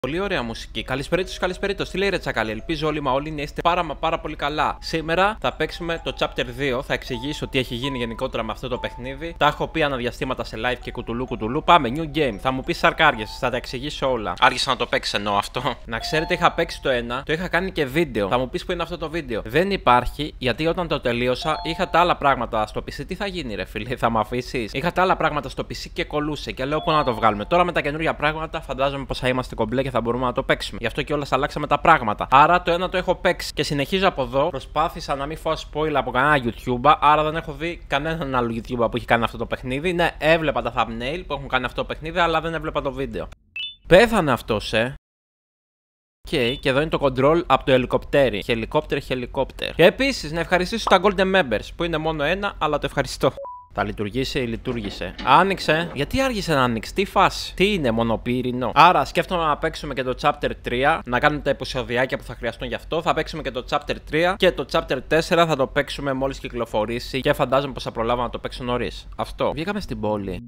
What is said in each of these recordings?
Πολύ ωραία μουσική. Καλησπέρα. Τι λέει ρε τσακάλι. Ελπίζω όλοι όλοι να είστε πάρα πολύ καλά. Σήμερα θα παίξουμε το chapter 2. Θα εξηγήσω τι έχει γίνει γενικότερα με αυτό το παιχνίδι. Τα έχω πει αναδιαστήματα σε live και κουτουλού. Πάμε, new game. Θα μου πει σαρκάριες. Θα τα εξηγήσω όλα. Άργησα να το παίξει εννοώ αυτό. Να ξέρετε, είχα παίξει το ένα. Το είχα κάνει και βίντεο. Θα μου πει που είναι αυτό το βίντεο. Δεν υπάρχει γιατί όταν το τελείωσα είχα τα άλλα πράγματα στο PC. Τι θα γίνει, ρε φίλε, θα με αφήσει. Είχα τα άλλα πράγματα στο PC και κολούσε. Και λέω πού να το βγάλουμε. Τώρα με τα καινούργια πράγματα φαντάζομαι πω θα είμαστε κομπλέ και θα μπορούμε να το παίξουμε. Γι' αυτό και όλα αλλάξαμε τα πράγματα. Άρα το ένα το έχω παίξει και συνεχίζω από εδώ. Προσπάθησα να μην φάω spoil από κανένα YouTuber. Άρα δεν έχω δει κανέναν άλλο YouTuber που έχει κάνει αυτό το παιχνίδι. Ναι, έβλεπα τα thumbnail που έχουν κάνει αυτό το παιχνίδι, αλλά δεν έβλεπα το βίντεο. Πέθανε αυτό, Και εδώ είναι το control από το ελικοπτέρι. Helicopter. Και επίσης να ευχαριστήσω τα Golden Members που είναι μόνο ένα, αλλά το ευχαριστώ. Θα λειτουργήσε. Άνοιξε. Γιατί άργησε να ανοίξει, τι φάση. Τι είναι, μονοπύρινο. Άρα σκέφτομαι να παίξουμε και το chapter 3. Να κάνουμε τα επεισοδιάκια που θα χρειαστούν γι' αυτό. Θα παίξουμε και το chapter 3. Και το chapter 4 θα το παίξουμε μόλις κυκλοφορήσει. Και φαντάζομαι πως θα προλάβω να το παίξω νωρίς. Αυτό. Βγήκαμε στην πόλη.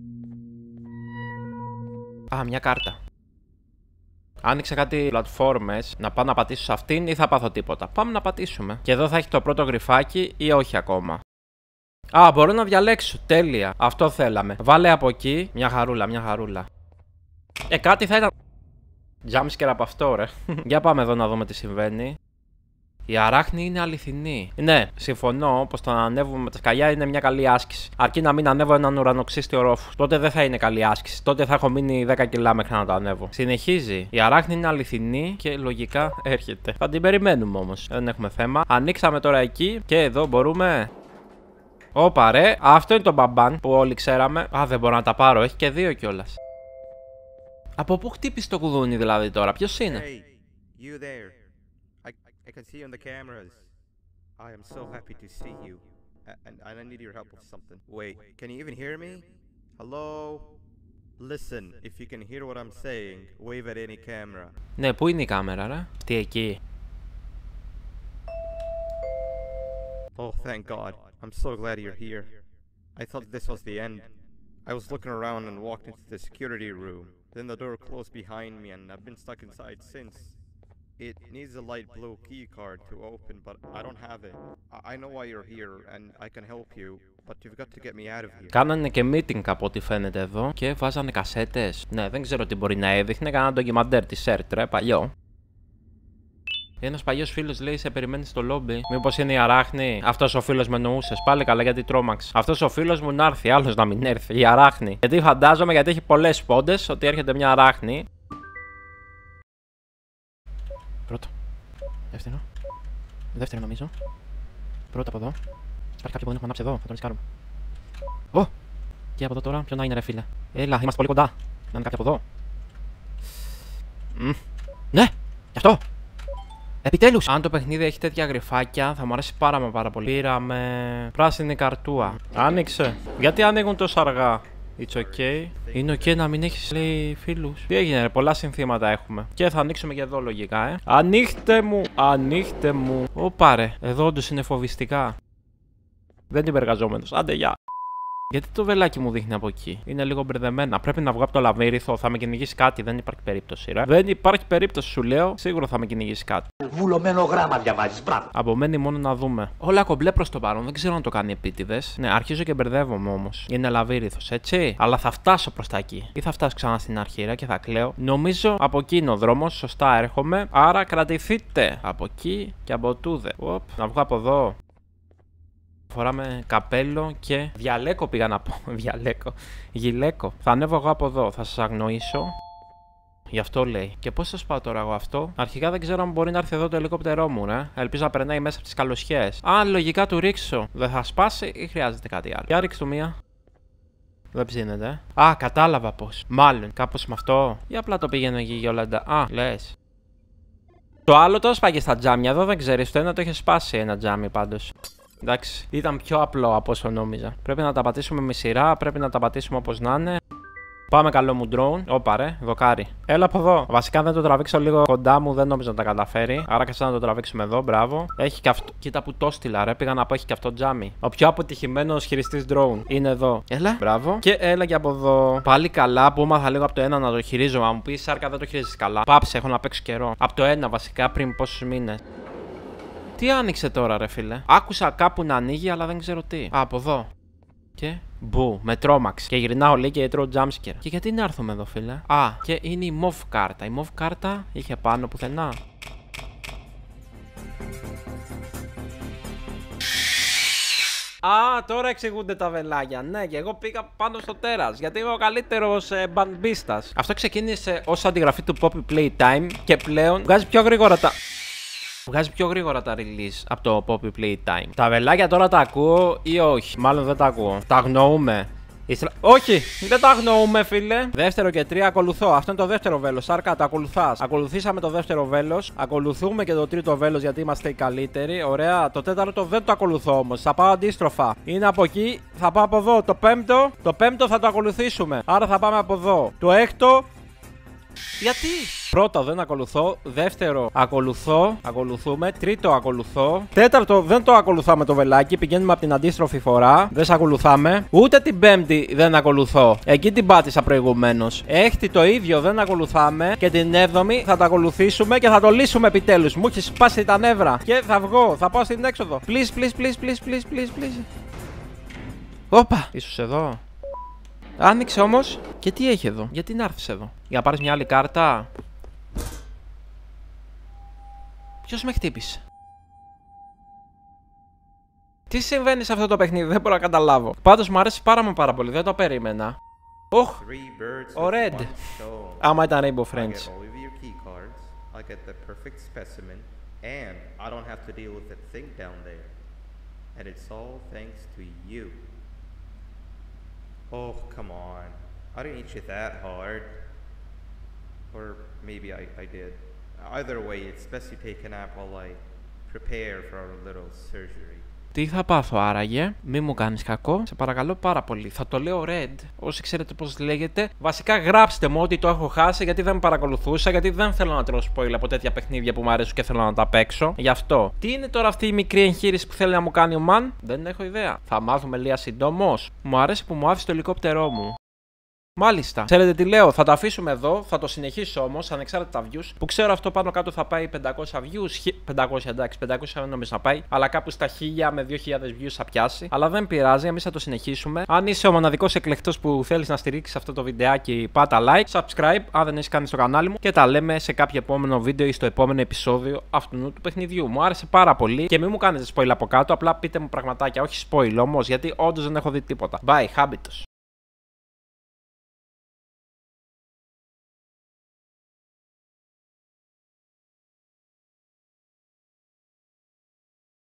Α, μια κάρτα. Άνοιξε κάτι πλατφόρμες. Να πάω να πατήσω σε αυτήν ή θα πάθω τίποτα. Πάμε να πατήσουμε. Και εδώ θα έχει το πρώτο γριφάκι ή όχι ακόμα. Α, μπορώ να διαλέξω. Τέλεια. Αυτό θέλαμε. Βάλε από εκεί. Μια χαρούλα. Κάτι θα ήταν. Jumpscare από αυτό, ρε. Για πάμε εδώ να δούμε τι συμβαίνει. Η αράχνη είναι αληθινή. Ναι, συμφωνώ πως το να ανέβουμε με τα σκαλιά είναι μια καλή άσκηση. Αρκεί να μην ανέβω έναν ουρανοξύστιο ρόφου. Τότε δεν θα είναι καλή άσκηση. Τότε θα έχω μείνει 10 κιλά μέχρι να το ανέβω. Συνεχίζει. Η αράχνη είναι αληθινή και λογικά έρχεται. Θα την περιμένουμε όμως. Δεν έχουμε θέμα. Ανοίξαμε τώρα εκεί και εδώ μπορούμε. Όπα ρε, αυτό είναι το μπαμπάν που όλοι ξέραμε. Α, δεν μπορώ να τα πάρω, έχει και δύο κιόλας. Από πού χτύπησε το κουδούνι δηλαδή τώρα, ποιος είναι? Hey, you there. I can see you on the cameras. I am so happy to see you. And I need your help with something. Wait, can you even hear me? Hello? Listen, if you can hear what I'm saying, wave at any camera. Ναι, πού είναι η κάμερα ρε? Τι εκεί? Oh, thank God. I'm so glad you're here. I thought this was the end. I was looking around and walked into the security room. Then the door closed behind me and I've been stuck inside since. It needs a light blue key card to open, but I don't have it. I know why you're here and I can help you, but you've got to get me out of here. Κάνανε και meeting από ό,τι φαίνεται εδώ και βάζανε κασέτες. Ναι, δεν ξέρω τι μπορεί να έδειχνε. Κάνανε ντοκιμαντέρ τη ΣΕΡΤ, ρε, παλιό. Ένας παλιός φίλος λέει: σε περιμένει στο λόμπι. Μήπως είναι η αράχνη? Αυτός ο φίλος με εννοούσες. Πάλι καλά, γιατί τρόμαξε. Αυτός ο φίλος μου να έρθει, άλλος να μην έρθει. Η αράχνη. Γιατί φαντάζομαι, γιατί έχει πολλές πόντες, ότι έρχεται μια αράχνη. Πρώτο. Δεύτερο νομίζω. Πρώτο από εδώ. Υπάρχει κάποιο που δεν έχουμε ανάψει εδώ. Θα τον ρισκάρουμε. Ω! Και από εδώ τώρα, ποιο να είναι, ρε φίλε? Έλα, είμαστε πολύ κοντά. Να είναι κάποιο από εδώ. Ναι! Γι' αυτό! Επιτέλους! Αν το παιχνίδι έχει τέτοια γριφάκια, θα μου αρέσει πάρα πολύ. Πήραμε πράσινη καρτούα. Άνοιξε. Γιατί ανοίγουν τόσο αργά? It's okay. Είναι ok να μην έχεις, λέει, φίλους. Τι έγινε, ρε, πολλά συνθήματα έχουμε. Και θα ανοίξουμε και εδώ λογικά, Ανοίχτε μου. Ωπα ρε, εδώ όντως είναι φοβιστικά. Δεν είμαι εργαζόμενος. Άντε, γεια. Γιατί το βελάκι μου δείχνει από εκεί? Είναι λίγο μπερδεμένα. Πρέπει να βγω από το λαβύριθο. Θα με κυνηγήσει κάτι. Δεν υπάρχει περίπτωση, ρε. Δεν υπάρχει περίπτωση, σου λέω. Σίγουρα θα με κυνηγήσει κάτι. Βουλωμένο γράμμα διαβάζεις. Μπράβο. Απομένει μόνο να δούμε. Όλα κομπλέ προς το παρόν. Δεν ξέρω αν το κάνει επίτηδες. Ναι, αρχίζω και μπερδεύομαι όμως. Είναι λαβύριθος, έτσι. Αλλά θα φτάσω προς τα εκεί. Ή θα φτάσω ξανά στην αρχή, ρε, και θα κλαίω. Νομίζω από εκεί είναι ο δρόμος. Σωστά έρχομαι. Άρα κρατηθείτε. Από εκεί και από τούδε. Να βγω από εδώ. Φοράμε καπέλο και διαλέκο πήγα να πω. Γυλαίκο. Θα ανέβω εγώ από εδώ. Θα σας αγνοήσω. Γι' αυτό λέει. Και πώς θα σπάω τώρα εγώ αυτό? Αρχικά δεν ξέρω αν μπορεί να έρθει εδώ το ελικόπτερό μου, ρε. Ελπίζω να περνάει μέσα από τις καλοσιές. Α, λογικά του ρίξω. Δεν θα σπάσει ή χρειάζεται κάτι άλλο? Για ρίξ' του μία. Δεν ψήνεται. Α, κατάλαβα πώς. Μάλλον κάπως με αυτό. Ή απλά το πήγαινε εκεί για όλα τα. Α, λες. Το άλλο το σπάγε στα τζάμια. Εδώ δεν ξέρεις. Το ένα το είχε σπάσει ένα τζάμι πάντως. Εντάξει, ήταν πιο απλό από όσο νόμιζα. Πρέπει να τα πατήσουμε με σειρά, πρέπει να τα πατήσουμε όπως να είναι. Πάμε καλό μου drone. Όπα ρε, δοκάρι. Έλα από εδώ. Βασικά δεν το τραβήξω λίγο κοντά μου, δεν νόμιζα να τα καταφέρει. Άρα και να το τραβήξουμε εδώ, μπράβο. Έχει και αυτό. Κοίτα που το στείλα, ρε. Πήγα να πω έχει και αυτό τζάμι. Ο πιο αποτυχημένος χειριστής drone είναι εδώ. Έλα, μπράβο. Και έλα και από εδώ. Πάλι καλά που έμαθα λίγο από το ένα να το χειρίζομαι. Αν μου πει Σάρκα δεν το χειρίζεις καλά. Πάψε, έχω να παίξω καιρό. Από το ένα βασικά πριν πόσους μήνες. Τι άνοιξε τώρα, ρε φίλε. Άκουσα κάπου να ανοίγει, αλλά δεν ξέρω τι. Α, από εδώ. Και μπου, με τρόμαξ. Και γυρνάω λέει και τρώω jumpscare. Και γιατί να έρθουμε εδώ, φίλε. Α, και είναι η MOV κάρτα. Η MOV κάρτα είχε πάνω πουθενά. Α, τώρα εξηγούνται τα βελάκια. Ναι, και εγώ πήγα πάνω στο τέρας. Γιατί είμαι ο καλύτερος μπαντμπίστας. Αυτό ξεκίνησε ως αντιγραφή του Poppy Playtime και πλέον βγάζει πιο γρήγορα τα release από το Poppy Playtime. Τα βελάκια τώρα τα ακούω ή όχι? Μάλλον δεν τα ακούω. Τα αγνοούμε. Όχι, δεν τα αγνοούμε, φίλε. Δεύτερο και 3 ακολουθώ. Αυτό είναι το δεύτερο βέλος. Σάρκα, το ακολουθάς. Ακολουθήσαμε το δεύτερο βέλος. Ακολουθούμε και το τρίτο βέλος γιατί είμαστε οι καλύτεροι. Ωραία. Το τέταρτο δεν το ακολουθώ όμως. Θα πάω αντίστροφα. Είναι από εκεί, θα πάω από εδώ. Το πέμπτο θα το ακολουθήσουμε. Άρα θα πάμε από εδώ. Το έκτο. Γιατί? Πρώτο δεν ακολουθώ. Δεύτερο ακολουθούμε. Τρίτο ακολουθώ. Τέταρτο δεν το ακολουθάμε το βελάκι. Πηγαίνουμε από την αντίστροφη φορά. Δεν σε ακολουθάμε. Ούτε την πέμπτη δεν ακολουθώ. Εκεί την πάτησα προηγουμένως. Έκτη το ίδιο δεν ακολουθάμε. Και την έβδομη θα το ακολουθήσουμε και θα το λύσουμε επιτέλους. Μου έχει σπάσει τα νεύρα. Και θα βγω. Θα πάω στην έξοδο. Please. Όπα. Ίσως εδώ. Άνοιξε όμως. Και τι έχει εδώ? Γιατί να έρθεις εδώ? Για να πάρεις μια άλλη κάρτα? Ποιος με χτύπησε? Τι συμβαίνει σε αυτό το παιχνίδι? Δεν μπορώ να καταλάβω. Πάντως μου αρέσει πάρα πολύ. Δεν το περίμενα. Οχ! Ο Red. Άμα ήταν Rainbow Friends. Oh, come on. I didn't hit you that hard. Or maybe I did. Either way, it's best you take a nap while I prepare for our little surgery. Τι θα πάθω άραγε? Μη μου κάνεις κακό. Σε παρακαλώ πάρα πολύ. Θα το λέω Red. Όσοι ξέρετε πώς λέγεται. Βασικά γράψτε μου ότι το έχω χάσει γιατί δεν με παρακολουθούσα. Γιατί δεν θέλω να τρώω spoil από τέτοια παιχνίδια που μου αρέσουν και θέλω να τα παίξω. Γι' αυτό. Τι είναι τώρα αυτή η μικρή εγχείρηση που θέλει να μου κάνει ο Μαν? Δεν έχω ιδέα. Θα μάθουμε λίγα συντόμως. Μου αρέσει που μου άφησε το ελικόπτερό μου. Μάλιστα. Ξέρετε τι λέω, θα το αφήσουμε εδώ, θα το συνεχίσω όμως ανεξάρτητα views. Που ξέρω αυτό πάνω κάτω θα πάει 500 views. 500 εντάξει, 500 δεν νομίζω να πάει. Αλλά κάπου στα 1000 με 2000 views θα πιάσει. Αλλά δεν πειράζει, εμείς θα το συνεχίσουμε. Αν είσαι ο μοναδικός εκλεκτός που θέλεις να στηρίξεις αυτό το βιντεάκι, πάτα like, subscribe, αν δεν έχεις κάνει στο κανάλι μου. Και τα λέμε σε κάποιο επόμενο βίντεο ή στο επόμενο επεισόδιο αυτού του παιχνιδιού. Μου άρεσε πάρα πολύ και μην μου κάνετε spoil από κάτω. Απλά πείτε μου πραγματάκια, όχι spoil όμως, γιατί όντως δεν έχω δει τίποτα. Bye, Habitus.